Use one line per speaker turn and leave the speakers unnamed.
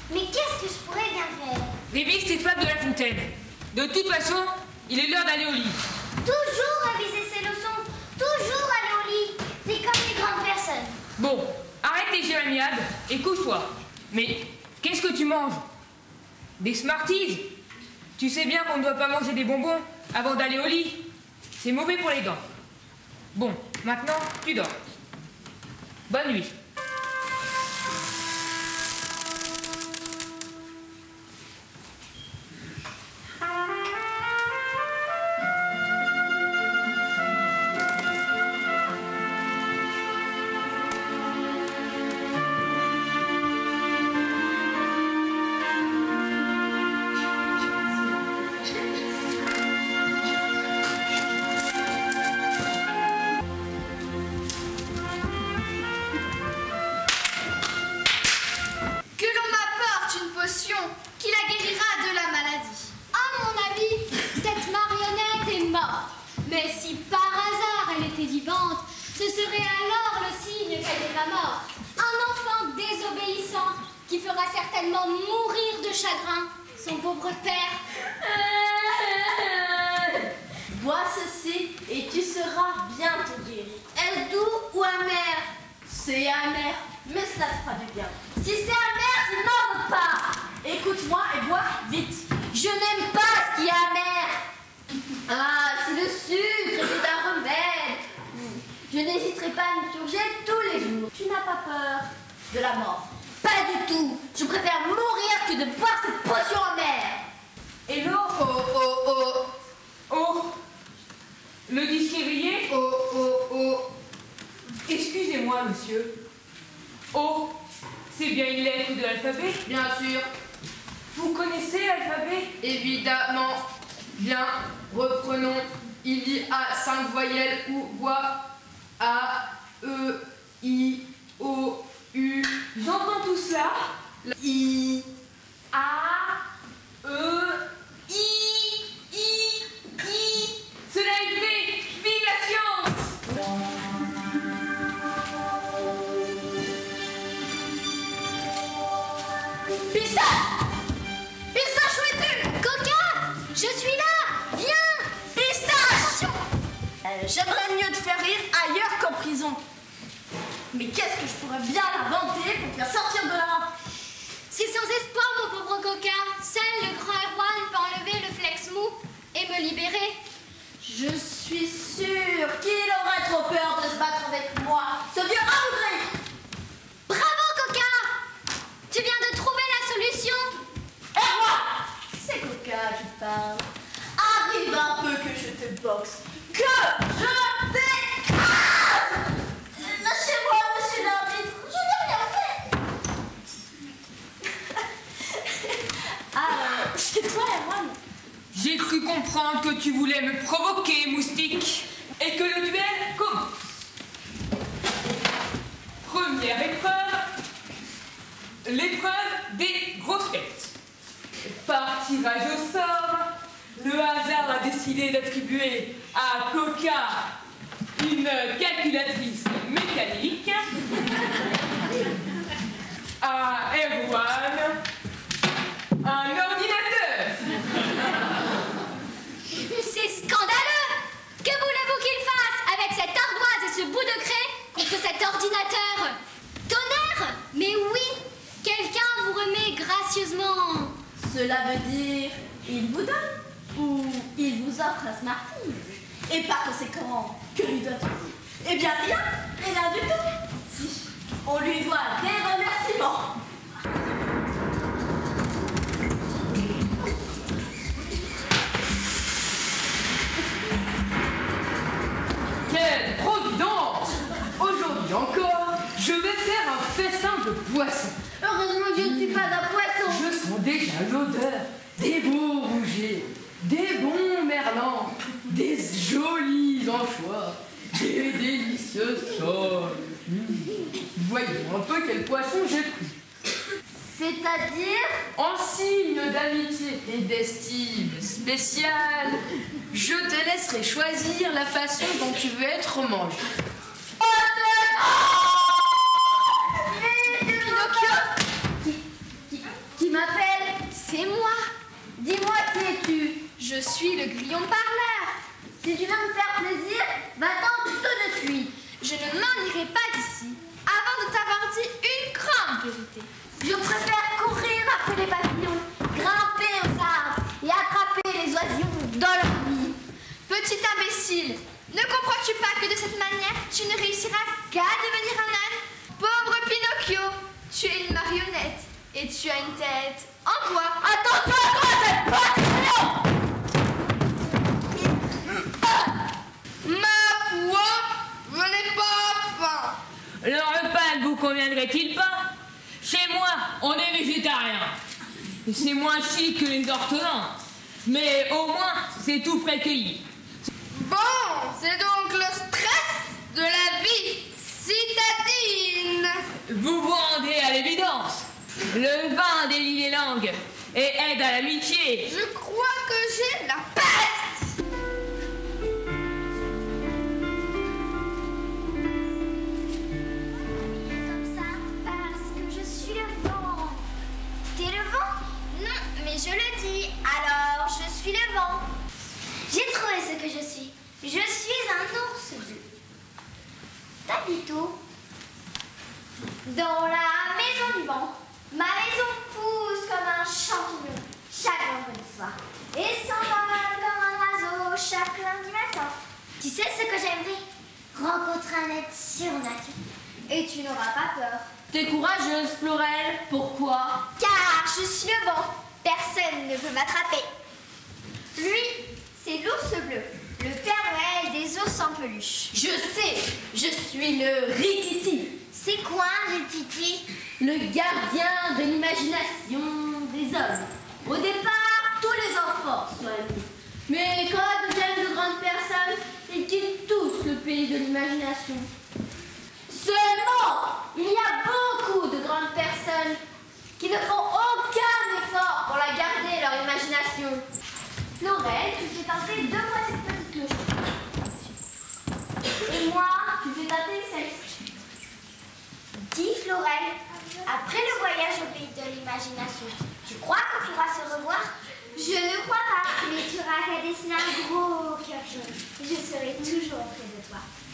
Mais qu'est-ce que je pourrais bien faire?
Révise cette fable de La Fontaine. De toute façon, il est l'heure d'aller au lit.
Toujours réviser ses leçons, toujours aller au lit. T'es comme les grandes personnes.
Bon, arrête tes géraniades et couche-toi. Mais qu'est-ce que tu manges? Des Smarties? Tu sais bien qu'on ne doit pas manger des bonbons avant d'aller au lit. C'est mauvais pour les dents. Bon, maintenant, tu dors. Bonne nuit.
qui la guérira de la maladie. À mon avis, cette marionnette est morte. Mais si par hasard elle était vivante, ce serait alors le signe qu'elle n'est pas morte. Un enfant désobéissant qui fera certainement mourir de chagrin son pauvre père.
Bois ceci et tu seras bientôt guéri.
Est-ce doux ou amer?
C'est amer, mais cela te fera du bien.
Si c'est amer, tu n'en veux pas.
Écoute-moi et bois vite.
Je n'aime pas ce qui est amer. Ah, c'est le sucre, c'est un remède. Je n'hésiterai pas à me purger tous les jours.
Tu n'as pas peur de la mort?
Pas du tout. Je préfère mourir que de boire cette potion amère.
Et l'eau? Oh, oh, oh. Oh. Le disque éveillé? Oh, oh, oh. Excusez-moi, monsieur. Oh, c'est bien une lettre de l'alphabet?
Bien sûr.
Vous connaissez l'alphabet?
Évidemment. Bien, reprenons. Il y a 5 voyelles ou voix. A, E, I, O, U.
J'entends tout cela.
I,
A, E, I. Cela est fait. Vive la science!
Pistache! Pistache, où es-tu? Coca! Je suis là! Viens! Pistache! Attention!
J'aimerais mieux te faire rire ailleurs qu'en prison. Mais qu'est-ce que je pourrais bien inventer pour te faire sortir de là?
C'est sans espoir, mon pauvre Coca. Seul le grand Erwan peut enlever le flex mou et me libérer.
Je suis sûre qu'il aurait trop peur de se battre avec moi, ce vieux rabougri.
Bravo, Coca! Tu viens de trouver la solution.
Erwan! C'est Coca qui parle. Arrive un peu que je te boxe. Que je t'écrase! Lâchez-moi, monsieur l'arbitre. Je n'ai rien fait. C'est toi, Erwan?
J'ai cru comprendre que tu voulais me provoquer, moustique, et que le duel commence. Première épreuve, l'épreuve des grosses têtes. Par tirage au sort, le hasard a décidé d'attribuer à Coca une calculatrice mécanique, à Erwan un ordinateur.
C'est scandaleux! Que voulez-vous qu'il fasse avec cette ardoise et ce bout de craie contre cet ordinateur? Tonnerre! Mais oui! Quelqu'un vous remet gracieusement.
Cela veut dire il vous donne ou il vous offre un Smarties. Et par conséquent, que lui doit-on? Eh bien rien, rien du tout. Si, on lui doit des remerciements.
Quelle providence! Aujourd'hui encore, je vais faire un festin de poissons.
Heureusement que je ne suis pas un poisson.
Je sens déjà l'odeur des beaux rougets, des bons merlans, des jolis anchois, des délicieuses soles. Voyons un peu quel poisson j'ai pris.
C'est-à-dire?
En signe d'amitié et d'estime spéciale, je te laisserai choisir la façon dont tu veux être mangé.
Pinocchio? Qui pas d'ici avant de t'avoir dit une grande vérité.
Je préfère courir après les papillons, grimper aux arbres et attraper les oiseaux dans leur nid.
Petit imbécile, ne comprends-tu pas que de cette manière, tu ne réussiras qu'à devenir un âne? Pauvre Pinocchio, tu es une marionnette et tu as une tête en bois.
Attention à toi, cette papillon!
Ma foi, je n'ai pas faim.
Le repas ne vous conviendrait-il pas? Chez moi, on est végétarien. C'est moins chic que les orthodoxes, mais au moins, c'est tout frais cueilli.
Bon, c'est donc le stress de la vie citadine.
Vous vous rendez à l'évidence. Le vin délie les langues et aide à l'amitié.
Je crois que j'ai la peste.
Comme ça, parce que je suis le vent. T'es le vent? Non, mais je le dis. Alors, je suis le vent. J'ai trouvé ce que je suis. Je suis un ours bleu. T'habites où? Dans la maison du vent. Ma maison pousse comme un champignon chaque vendredi soir et s'envole comme un oiseau chaque lundi matin. Tu sais ce que j'aimerais? Rencontrer un être surnaturel. Et tu n'auras pas peur.
T'es courageuse, Florelle. Pourquoi?
Car je suis le vent. Personne ne peut m'attraper. Lui, c'est l'ours bleu, le Père Noël des ours en peluche.
Je sais, je suis le Rititi,
C'est quoi un Rititi?
le gardien de l'imagination des hommes. Au départ, tous les enfants sont amis. Mais quand ils deviennent de grandes personnes, ils quittent tous le pays de l'imagination. Seulement, il y a beaucoup de grandes personnes qui ne font aucun effort pour la garder, leur imagination.
Florelle, tu fais tenter 2 fois cette petite cloche. Et moi, tu fais tenter celle-ci. Dis Florelle, après le voyage au pays de l'imagination, tu crois qu'on pourra se revoir? Je ne crois pas, mais tu auras qu'à dessiner un gros cœur jaune. Je serai toujours auprès de toi.